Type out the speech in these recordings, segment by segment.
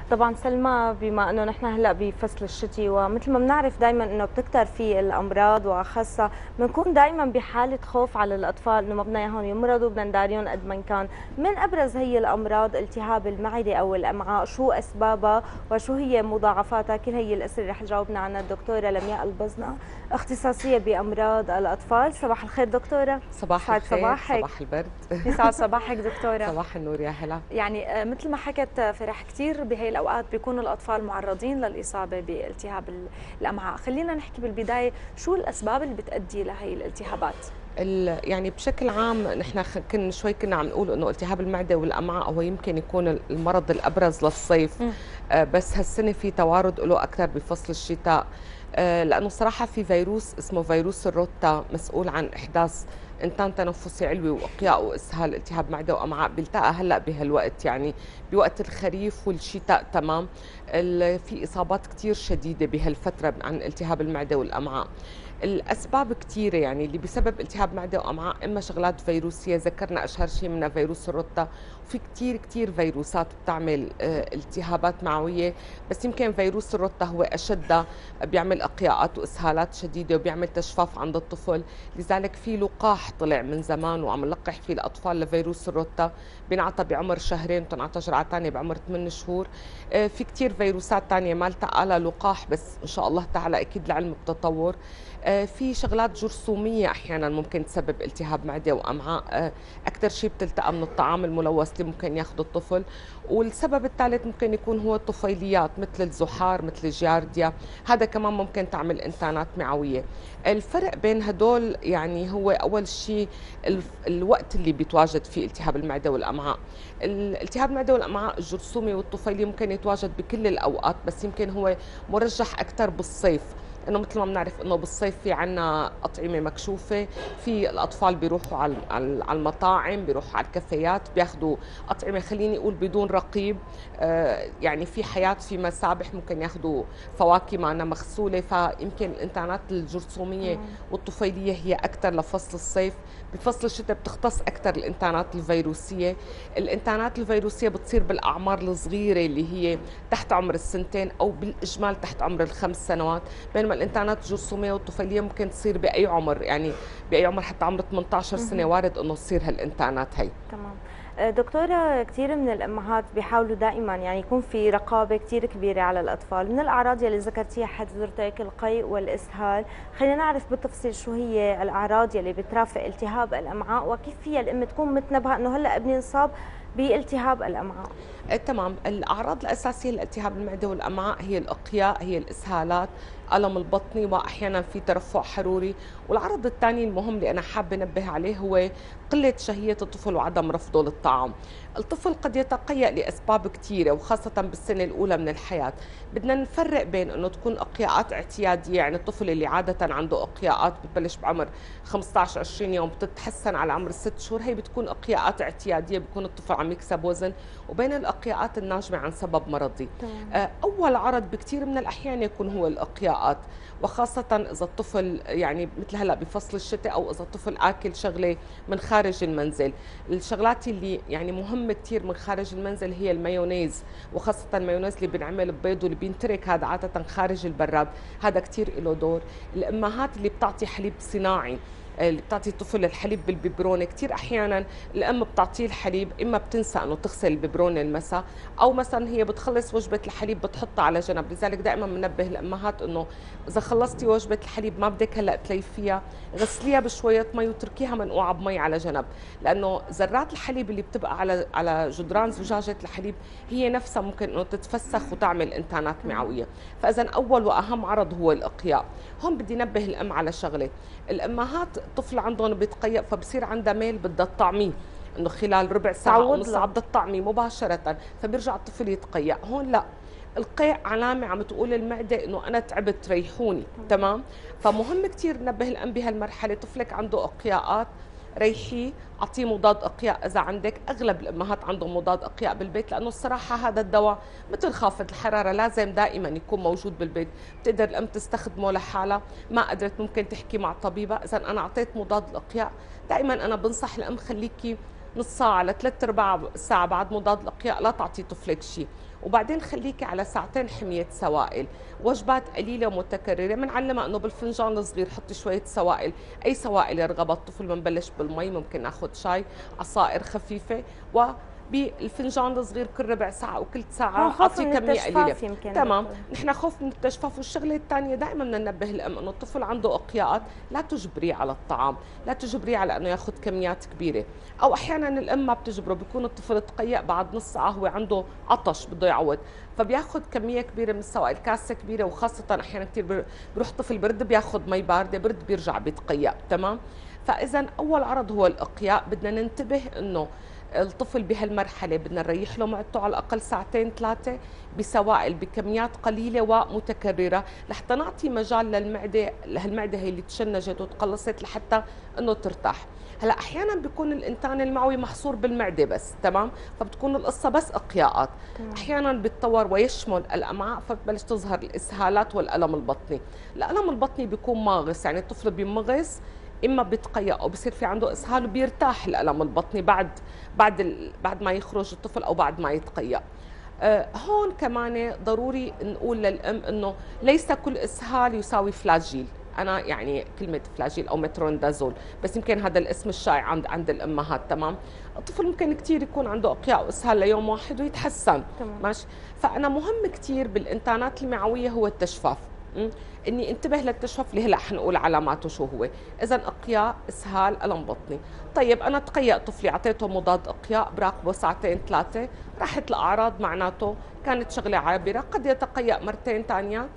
طبعا سلمى، بما انه نحن هلا بفصل الشتي ومثل ما بنعرف دائما انه بتكتر في الامراض، وخاصه بنكون دائما بحاله خوف على الاطفال انه ما بدنا اياهم يمرضوا، بدنا نداريهم قد ما كان. من ابرز هي الامراض التهاب المعده او الامعاء، شو اسبابها وشو هي مضاعفاتها؟ كل هي الاسئله رح تجاوبنا عنها الدكتوره لمياء البزنه، اختصاصيه بامراض الاطفال. صباح الخير دكتوره. صباح سعد الخير، صباحك. صباح البرد. يسعد صباحك دكتورة. صباح النور يا هلا. يعني مثل ما حكت فرح، كثير بهي الأوقات بيكونوا الأطفال معرضين للإصابة بالتهاب الأمعاء. خلينا نحكي بالبداية شو الأسباب اللي بتؤدي لهي الالتهابات؟ يعني بشكل عام نحن كنا عم نقول انه التهاب المعده والامعاء هو يمكن يكون المرض الابرز للصيف. بس هالسنه في توارد له اكثر بفصل الشتاء. لانه صراحه في فيروس اسمه فيروس الروتا مسؤول عن احداث انتان تنفسي علوي واقياء واسهال التهاب معده وامعاء، بيلتقى هلا بهالوقت، يعني بوقت الخريف والشتاء. تمام. في اصابات كثير شديده بهالفتره عن التهاب المعده والامعاء. الاسباب كثيره، يعني اللي بسبب التهاب معده وامعاء اما شغلات فيروسيه، ذكرنا اشهر شيء منها فيروس الروتا، وفي كثير فيروسات بتعمل التهابات معويه، بس يمكن فيروس الروتا هو اشدها، بيعمل اقياءات واسهالات شديده وبيعمل تشفاف عند الطفل. لذلك في لقاح طلع من زمان وعم نلقح فيه الاطفال لفيروس الروتا، بينعطى بعمر شهرين وتنعطى جرعه ثانيه بعمر 8 شهور. في كثير فيروسات ثانيه ما التقى لها لقاح، بس ان شاء الله تعالى اكيد العلم بتطور. في شغلات جرثوميه احيانا ممكن تسبب التهاب معده وامعاء، اكثر شيء بتلتقى من الطعام الملوث اللي ممكن ياخذه الطفل. والسبب الثالث ممكن يكون هو الطفيليات مثل الزحار مثل الجيارديا، هذا كمان ممكن تعمل انتانات معويه. الفرق بين هدول يعني هو اول شيء الوقت اللي بيتواجد فيه التهاب المعده والامعاء. الالتهاب المعده والامعاء الجرثومي والطفيلي ممكن يتواجد بكل الاوقات، بس يمكن هو مرجح اكثر بالصيف، انه مثل ما بنعرف انه بالصيف في عنا اطعمه مكشوفه، في الاطفال بيروحوا على المطاعم، بيروحوا على الكافيات، بياخذوا اطعمه خليني اقول بدون رقيب. يعني في حياه، في مسابح، ممكن ياخذوا فواكه معنا مغسوله، فيمكن الانتانات الجرثوميه والطفيليه هي اكثر لفصل الصيف. بفصل الشتاء بتختص اكثر الانتانات الفيروسيه. الانتانات الفيروسيه بتصير بالاعمار الصغيره اللي هي تحت عمر السنتين او بالاجمال تحت عمر الخمس سنوات، بينما الانتانات الجرثوميه والطفيليه ممكن تصير باي عمر، يعني باي عمر حتى عمر 18 سنه وارد انه تصير هالانتانات هي. تمام. دكتورة، كثير من الأمهات بيحاولوا دائما يعني يكون في رقابة كثير كبيرة على الأطفال. من الأعراض يلي ذكرتيها حضرتك القيء والإسهال، خلينا نعرف بالتفصيل شو هي الأعراض يلي بترافق التهاب الأمعاء، وكيف فيها الأم تكون متنبهة إنه هلا ابني انصاب بالتهاب الأمعاء. تمام. الأعراض الأساسية لالتهاب المعدة والأمعاء هي الإقياء، هي الإسهالات، ألم البطني، وأحيانا في ترفع حروري. والعرض الثاني المهم اللي أنا حابة أنبه عليه هو قلة شهية الطفل وعدم رفضه للطعام. الطفل قد يتقيأ لأسباب كثيرة وخاصة بالسنة الأولى من الحياة. بدنا نفرق بين أنه تكون إقياءات اعتيادية، يعني الطفل اللي عادة عنده إقياءات بتبلش بعمر 15-20 يوم بتتحسن على عمر 6 شهور، هي بتكون إقياءات اعتيادية، بيكون الطفل عم يكسب وزن، وبين الإقياءات الناجمة عن سبب مرضي. أول عرض بكثير من الأحيان يكون هو الإقياءات، وخاصة إذا الطفل يعني مثل هلا بفصل الشتاء، أو إذا الطفل آكل شغلة من خارج المنزل. الشغلات اللي يعني مهمة كثير من خارج المنزل هي المايونيز، وخاصة المايونيز اللي بنعمل ببيض واللي بينترك هذا عادة خارج البراد، هذا كثير له دور. الأمهات اللي بتعطي حليب صناعي، اللي بتعطي الطفل الحليب بالببرونه، كثير احيانا الام بتعطيه الحليب، اما بتنسى انه تغسل الببرونه المساء، او مثلا هي بتخلص وجبه الحليب بتحطها على جنب. لذلك دائما بننبه الامهات انه اذا خلصتي وجبه الحليب ما بدك هلا تليفيها، غسليها بشويه مي وتركيها منقوعه بمي على جنب، لانه ذرات الحليب اللي بتبقى على جدران زجاجه الحليب هي نفسها ممكن انه تتفسخ وتعمل انتانات معويه. فاذا اول واهم عرض هو الاقياء. هون بدي نبه الام على شغله، الامهات الطفل عندهم بيتقيأ فبصير عندها ميل بدها تطعميه، انه خلال ربع ساعه او نص ساعه بدها تطعميه مباشره، فبيرجع الطفل يتقيأ. هون لا، القيء علامه عم تقول المعده انه انا تعبت ريحوني. تمام. فمهم كثير ننبه الام بهالمرحله، طفلك عنده اقياءات ريحيه، اعطيه مضاد اقياء اذا عندك. اغلب الامهات عندهم مضاد اقياء بالبيت، لانه الصراحه هذا الدواء مثل خافض الحراره لازم دائما يكون موجود بالبيت، بتقدر الام تستخدمه لحالها، ما قدرت ممكن تحكي مع طبيبه. اذا انا اعطيت مضاد الاقياء، دائما انا بنصح الام خليكي نص ساعه لثلاث ارباع ساعه بعد مضاد الاقياء لا تعطي طفلك شيء، وبعدين خليكي على ساعتين حمية سوائل، وجبات قليلة ومتكررة. بنعلمها انه بالفنجان الصغير حطي شوية سوائل، اي سوائل يرغب الطفل، بنبلش بالمي، ممكن ناخذ شاي، عصائر خفيفة، بالفنجان الصغير كل ربع ساعة او كل ساعة اعطي كمية قليلة. تمام، نحن خوف من التجفاف. والشغلة الثانية دائما بدنا ننبه الام انه الطفل عنده اقياءات، لا تجبريه على الطعام، لا تجبريه على انه ياخذ كميات كبيرة، او احيانا الام ما بتجبره، بيكون الطفل تقيأ بعد نص ساعة هو عنده عطش بده يعوض، فبياخذ كمية كبيرة من السوائل، كاسة كبيرة، وخاصة احيانا كثير بيروح طفل برد بياخذ مي باردة، برد بيرجع بيتقيأ. تمام، فاذا اول عرض هو الاقياء، بدنا ننتبه انه الطفل بهالمرحلة بدنا نريح له معدته على الأقل ساعتين ثلاثة بسوائل بكميات قليلة ومتكررة، لحتى نعطي مجال للمعدة هي اللي تشنجت وتقلصت لحتى إنه ترتاح. هلا أحيانا بيكون الإنتان المعوي محصور بالمعدة بس، تمام، فبتكون القصة بس إقياءات. أحيانا بيتطور ويشمل الأمعاء، فبتبلش تظهر الإسهالات والألم البطني. الألم البطني بيكون ماغص، يعني الطفل بيمغص، اما بيتقيأ او بصير في عنده اسهال وبيرتاح الالم البطني بعد ما يخرج الطفل او بعد ما يتقيأ. هون كمان ضروري نقول للام انه ليس كل اسهال يساوي فلاجيل. انا يعني كلمه فلاجيل او مترونيدازول، بس يمكن هذا الاسم الشائع عند الامهات. تمام، الطفل ممكن كثير يكون عنده اقياء واسهال ليوم واحد ويتحسن. ماشي، فانا مهم كثير بالانتانات المعويه هو التجفاف. اني انتبه للتجفاف اللي هلا حنقول علاماته شو هو. اذا اقياء، اسهال، الم بطني. طيب انا تقيأ طفلي، اعطيته مضاد اقياء، براقبه ساعتين ثلاثه، راحت الاعراض، معناته كانت شغله عابره. قد يتقيأ مرتين ثانيات،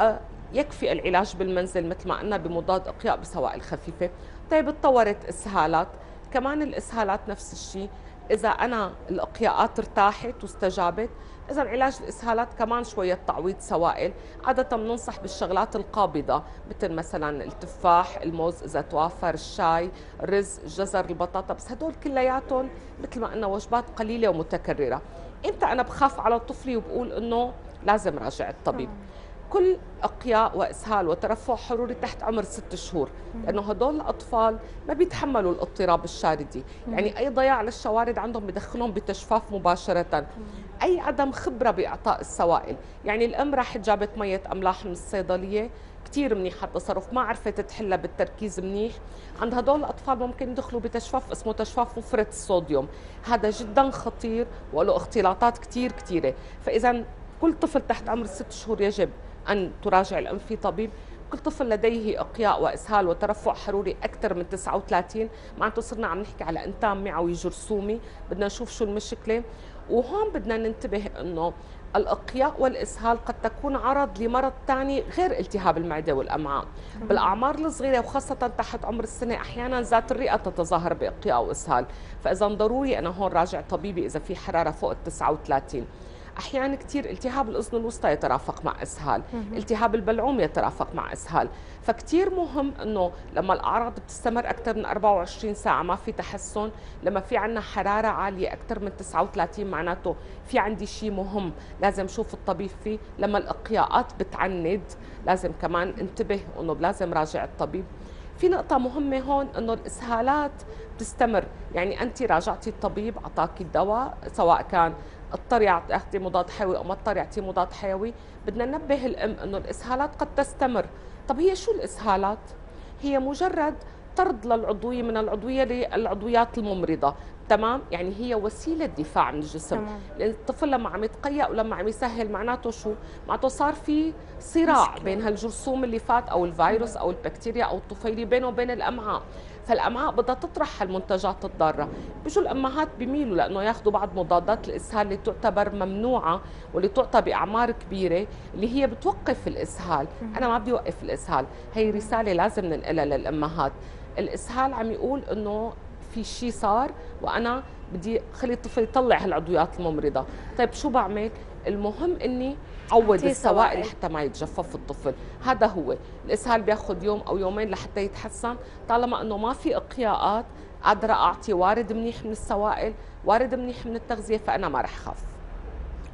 يكفي العلاج بالمنزل مثل ما قلنا بمضاد اقياء بسوائل خفيفه. طيب تطورت اسهالات، كمان الاسهالات نفس الشيء، اذا انا الاقياءات ارتاحت واستجابت، إذا علاج الإسهالات كمان شوية تعويض سوائل. عادة بننصح بالشغلات القابضة مثل مثلا التفاح، الموز إذا توافر، الشاي، الرز، الجزر، البطاطا، بس هدول كلياتهم مثل ما قلنا وجبات قليلة ومتكررة. إمتى أنا بخاف على طفلي وبقول إنه لازم راجع الطبيب؟ كل اقياء واسهال وترفع حروري تحت عمر 6 شهور، لانه هدول الاطفال ما بيتحملوا الاضطراب الشاردي، يعني اي ضياع للشوارد عندهم بدخلهم بتجفاف مباشره. اي عدم خبره باعطاء السوائل، يعني الام راحت جابت ميه املاح من الصيدليه كثير منيح التصرف، ما عرفت تحلها بالتركيز منيح، عند هدول الاطفال ممكن يدخلوا بتجفاف اسمه تجفاف مفرط الصوديوم، هذا جدا خطير وله اختلاطات كثيره. فاذا كل طفل تحت عمر 6 شهور يجب أن تراجع الأم في طبيب. كل طفل لديه إقياء وإسهال وترفع حروري أكثر من 39، معناته صرنا عم نحكي على إنتان معوي جرثومي، بدنا نشوف شو المشكلة. وهون بدنا ننتبه إنه الإقياء والإسهال قد تكون عرض لمرض ثاني غير التهاب المعدة والأمعاء. بالأعمار الصغيرة وخاصة تحت عمر السنة أحيانا ذات الرئة تتظاهر بإقياء وإسهال، فإذا ضروري أنا هون راجع طبيبي إذا في حرارة فوق 39. احيانا كثير التهاب الاذن الوسطى يترافق مع اسهال، التهاب البلعوم يترافق مع اسهال، فكتير مهم انه لما الاعراض بتستمر اكثر من 24 ساعه ما في تحسن، لما في عندنا حراره عاليه اكثر من 39 معناته في عندي شيء مهم لازم شوف الطبيب فيه. لما الاقياءات بتعند لازم كمان انتبه انه لازم راجع الطبيب. في نقطة مهمة هون انه الاسهالات بتستمر، يعني انت راجعتي الطبيب اعطاكي الدواء سواء كان اضطري تاخذي مضاد حيوي او ما اضطري اعطي مضاد حيوي، بدنا ننبه الام انه الاسهالات قد تستمر. طب هي شو الاسهالات؟ هي مجرد طرد للعضويه من العضويه للعضويات الممرضه، تمام؟ يعني هي وسيله دفاع من الجسم، لان الطفل لما عم يتقيأ ولما عم يسهل معناته شو؟ معناته صار في صراع بين هالجرثوم اللي فات او الفيروس او البكتيريا او الطفيلي بينه وبين الامعاء، فالامعاء بدها تطرح المنتجات الضاره. بيجوا الامهات بيميلوا لانه ياخذوا بعض مضادات الاسهال اللي تعتبر ممنوعه واللي تعطى باعمار كبيره اللي هي بتوقف الاسهال. انا ما بدي اوقف الاسهال، هي رساله لازم ننقلها للامهات. الاسهال عم يقول انه في شيء صار وانا بدي خلي الطفل يطلع هالعضويات الممرضه. طيب شو بعمل؟ المهم اني عوض السوائل حتى ما يتجفف الطفل. هذا هو الاسهال، بياخذ يوم او يومين لحتى يتحسن، طالما انه ما في اقياءات قادره اعطي وارد منيح من السوائل، وارد منيح من التغذيه، فانا ما رح خاف.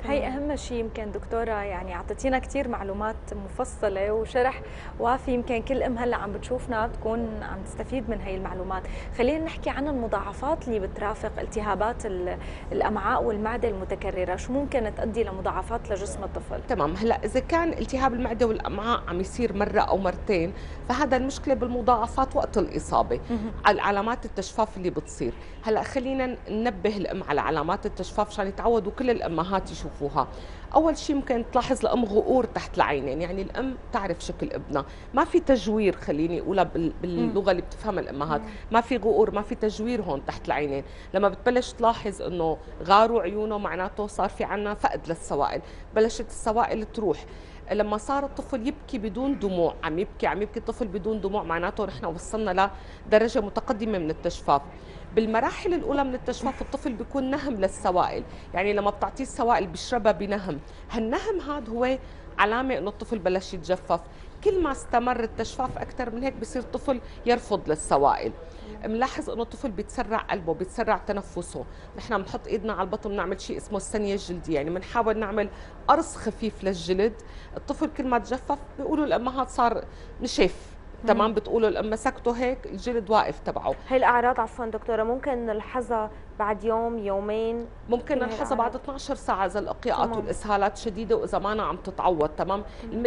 هي اهم شيء يمكن دكتوره، يعني اعطيتينا كثير معلومات مفصله وشرح وافي، يمكن كل ام هلا عم بتشوفنا بتكون عم تستفيد من هي المعلومات. خلينا نحكي عن المضاعفات اللي بترافق التهابات الامعاء والمعده المتكرره، شو ممكن تؤدي لمضاعفات لجسم الطفل؟ تمام. هلا اذا كان التهاب المعده والامعاء عم يصير مره او مرتين، فهذا المشكله بالمضاعفات وقت الاصابه، على علامات التجفاف اللي بتصير. هلا خلينا ننبه الام على علامات التجفاف عشان يتعودوا كل الامهات يشوفوها. اول شيء ممكن تلاحظ الام غؤور تحت العينين، يعني الام تعرف شكل ابنها، ما في تجوير، خليني اقولها باللغه اللي بتفهمها الامهات، ما في غؤور، ما في تجوير هون تحت العينين. لما بتبلش تلاحظ انه غاروا عيونه معناته صار في عنا فقد للسوائل، بلشت السوائل تروح. لما صار الطفل يبكي بدون دموع، عم يبكي الطفل بدون دموع، معناته نحن وصلنا لدرجه متقدمه من التجفاف. بالمراحل الاولى من التجفاف الطفل بيكون نهم للسوائل، يعني لما بتعطيه السوائل بيشربها بنهم، هالنهم هذا هو علامه انه الطفل بلش يتجفف. كل ما استمر التجفاف اكثر من هيك بصير الطفل يرفض للسوائل. ملاحظ انه الطفل بيتسرع قلبه، بيتسرع تنفسه. نحن بنحط ايدنا على البطن بنعمل شيء اسمه الثانيه الجلديه، يعني بنحاول نعمل قرص خفيف للجلد. الطفل كل ما تجفف بيقولوا الامهات صار نشف، تمام، بتقولوا الام مسكته هيك الجلد واقف تبعه. هي الاعراض عفوا دكتوره ممكن نلحظها بعد يوم يومين؟ ممكن نلحظها بعد 12 ساعه اذا الاقياءات والاسهالات شديده واذا ما عم تتعوض. تمام،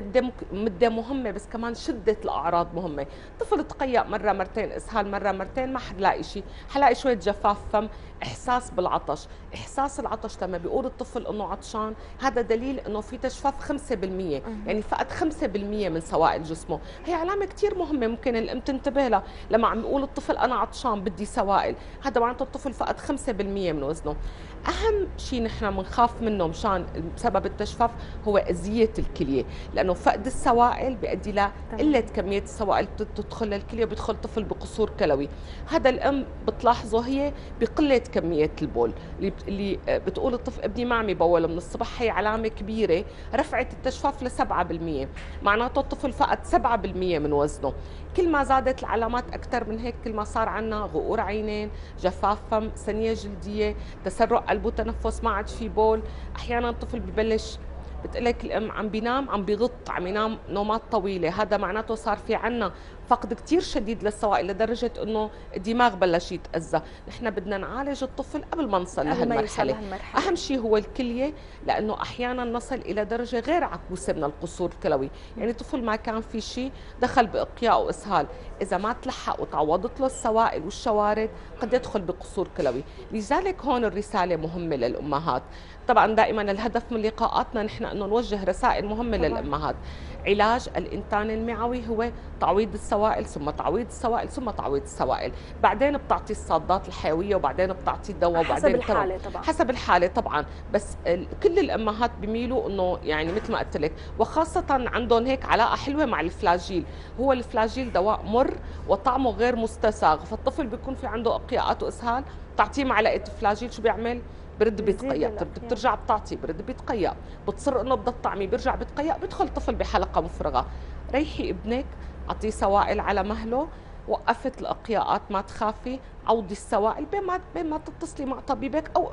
المده مهمه، بس كمان شده الاعراض مهمه. طفل تقيأ مره مرتين، اسهال مره مرتين، ما حنلاقي شيء، حلاقي شويه جفاف فم، احساس بالعطش. احساس العطش لما بيقول الطفل انه عطشان هذا دليل انه في تجفاف 5%، يعني فقد 5% من سوائل جسمه. هي علامه كثير مهمه ممكن الام تنتبه لها. لما عم يقول الطفل انا عطشان بدي سوائل، هذا معناته الطفل فقد 5% من وزنه. اهم شيء نحن بنخاف منه مشان بسبب التجفاف هو اذيه الكليه، لانه فقد السوائل بيؤدي لقله كميه السوائل بتدخل للكليه وبيدخل الطفل بقصور كلوي. هذا الام بتلاحظه هي بقله كميه البول، اللي بتقول الطفل ابني ما عم يبول من الصبح، هي علامه كبيره رفعت التجفاف ل 7%، معناته الطفل فقد 7% من وزنه. كل ما زادت العلامات اكثر من هيك كل ما صار عندنا غؤور عينين، جفاف فم، ثانيه جلديه، تسرع قلب وتنفس، ما عاد في بول. احيانا الطفل ببلش بتقلك الام عم بينام، عم بيغط، عم ينام نومات طويله، هذا معناته صار في عنا فقد كثير شديد للسوائل لدرجه انه الدماغ بلش يتاذى. نحن بدنا نعالج الطفل قبل ما نصل لهالمرحله. اهم شيء هو الكليه، لانه احيانا نصل الى درجه غير عكوسه من القصور الكلوي، يعني طفل ما كان في شيء دخل باقياء واسهال، اذا ما تلحق وتعوضت له السوائل والشوارد قد يدخل بقصور كلوي. لذلك هون الرساله مهمه للامهات. طبعا دائما الهدف من لقاءاتنا نحن انه نوجه رسائل مهمه للامهات. علاج الانتان المعوي هو تعويض السوائل، ثم تعويض السوائل، ثم تعويض السوائل، بعدين بتعطي الصادات الحيويه، وبعدين بتعطي الدواء، وبعدين حسب الحاله طبعا. حسب الحاله طبعا، بس كل الامهات بيميلوا انه يعني مثل ما قلت لك، وخاصه عندهم هيك علاقه حلوه مع الفلاجيل. هو الفلاجيل دواء مر وطعمه غير مستساغ، فالطفل بيكون في عنده اقياءات واسهال، تعطيه معلقه فلاجيل شو بيعمل؟ برد بيتقيأ، بترجع بتعطي برد بيتقيأ، بتصر انه بدها تطعمي بيرجع بيتقيأ، بيدخل الطفل بحلقه مفرغه. ريحي ابنك، اعطيه سوائل على مهله، وقفت الاقياءات ما تخافي، عوضي السوائل بين ما تتصلي مع طبيبك، او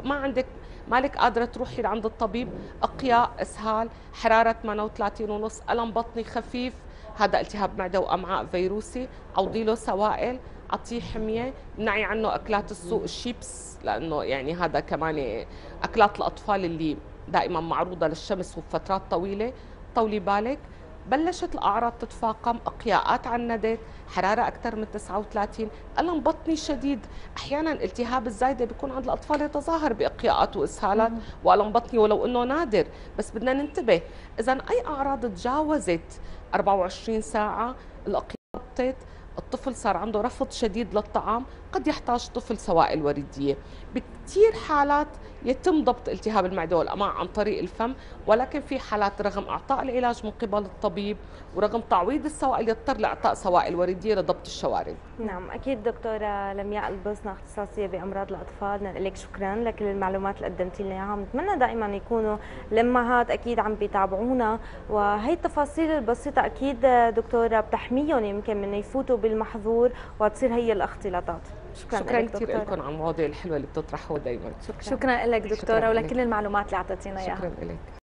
مالك قادره تروحي لعند الطبيب. اقياء، اسهال، حراره 38.5، الم بطني خفيف، هذا التهاب معده وامعاء فيروسي، عوضي له سوائل، اعطيه حميه، منعي عنه اكلات السوق، الشيبس، لانه يعني هذا كمان اكلات الاطفال اللي دائما معروضه للشمس وفترات طويله. طولي بالك. بلشت الاعراض تتفاقم، اقياءات عنست، حراره اكثر من 39، الم بطني شديد. احيانا الالتهاب الزايده بيكون عند الاطفال يتظاهر باقياءات واسهالات والم بطني ولو انه نادر، بس بدنا ننتبه. اذا اي اعراض تجاوزت 24 ساعه، الاقياء ضبطت، الطفل صار عنده رفض شديد للطعام، قد يحتاج طفل سوائل وردية. بكثير حالات يتم ضبط التهاب المعدة والأمعاء عن طريق الفم، ولكن في حالات رغم إعطاء العلاج من قبل الطبيب ورغم تعويض السوائل يضطر لإعطاء سوائل وردية لضبط الشوارد. نعم أكيد. دكتورة لمياء البوسنة، اختصاصية بأمراض الأطفال، بدنا لك شكرا لكل المعلومات اللي قدمتي لنا إياها. بنتمنى دائما يكونوا الأمهات أكيد عم بيتابعونا، وهي التفاصيل البسيطة أكيد دكتورة بتحميهم يمكن من يفوتوا بالمحظور وتصير هي الاختلاطات. شكرا كثير لكم على المواضيع الحلوه اللي بتطرحوها دائما. شكرا لك دكتوره ولكل المعلومات اللي اعطيتينا اياها. شكرا لك.